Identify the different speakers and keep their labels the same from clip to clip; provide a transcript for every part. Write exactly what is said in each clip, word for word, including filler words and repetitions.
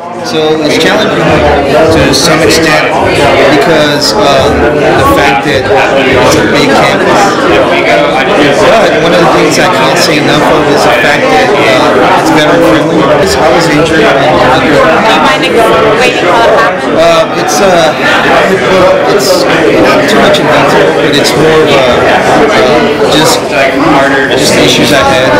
Speaker 1: So it's challenging to some extent because of the fact that it's a big campus. But one of the things I can't say enough of is the fact that uh, it's veteran friendly. I was injured. And, uh,
Speaker 2: Do you mind explaining how that happened?
Speaker 1: Uh, it's uh, it's not too much in detail, but it's more of uh, uh, just just issues I had.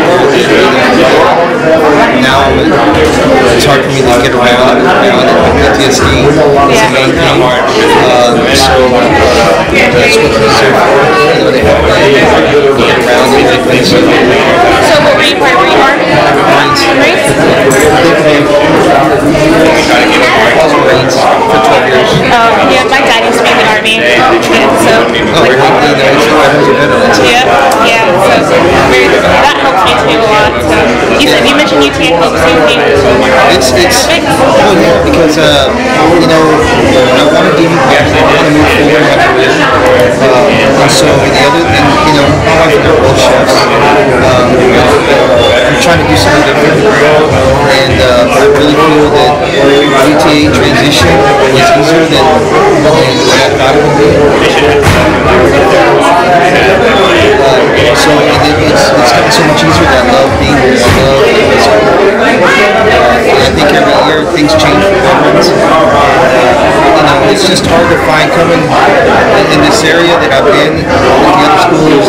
Speaker 1: Now it's hard for me to get around. P T S D is the main thing. Uh, so uh, that's what it's there for. You know, they have to get around and everything. So,
Speaker 2: so what were you part? Were you Army?
Speaker 1: Marines.
Speaker 2: Marines?
Speaker 1: I was Marines for twelve years.
Speaker 2: Um, yeah, my dad used to be in the Army. So,
Speaker 1: oh, like, really? You know, so veterans.
Speaker 2: Yeah, yeah. So that helps me too a lot. So you said you mentioned U T A helps you.
Speaker 1: It's it's well, yeah, because uh, you know I want to do I want to move forward in my career, uh, and so the other thing, you know, my wife and I are both chefs. Um, uh, I'm trying to do something different, and uh, I really feel that U T A transition was easier than what I thought it would be. Uh, so it, it's it's gotten so much easier that I love being here. I love uh, I think every year things change for veterans. You know, it's just hard to find coming in, in this area that I've been with the other schools.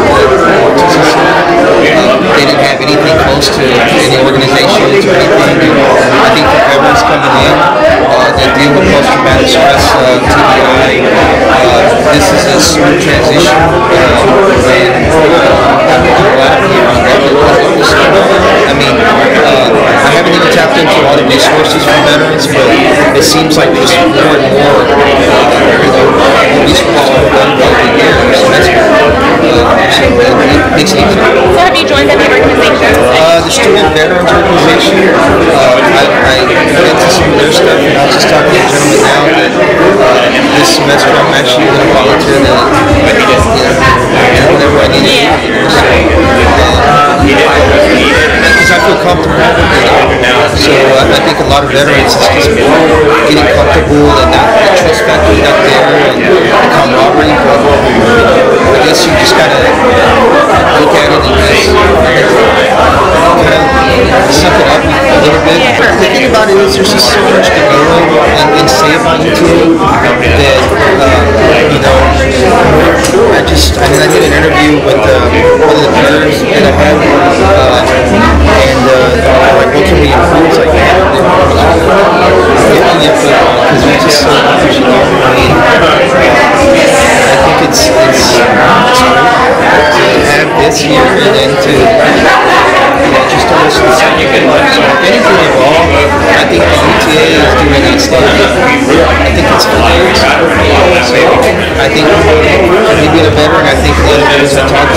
Speaker 1: Uh, they didn't have anything close to any organizations or anything. And I think for veterans coming in uh, that deal with post-traumatic stress, uh, T B I, uh, this is a smooth transition. Uh, and uh, I'm glad to be around that. I mean, uh, I haven't even tapped into all the resources for veterans, but it seems like there's more and more uh, resources for them over the years. So that's uh, so it makes it easier.
Speaker 2: So have you joined any organizations?
Speaker 1: Uh, the Student Veterans Organization. Uh, I, I get to some of their stuff, and I was just talking to a gentleman now that uh, this semester I'm actually going to volunteer to, you know, whatever I need to do here. So, because I feel comfortable with it. So uh, I think a lot of veterans is just getting comfortable and not, the trust factor not there and the camaraderie. But I guess you just gotta look at it and just kind of suck it up a little bit. The thing about it is there's just so much to go and, and say about U T A that uh, you know I just I mean I did an interview with uh, one of the peers that I have uh, and uh, like what can we improve? It's like yeah, get on the input because there's just so much to learn. I mean, I think it's it's it's cool to have this here and then to you know just to listen to something. So if anything involved, I think the U T A is doing outstanding. I think it's hilarious. So I think me being a veteran, I think the other veterans I talk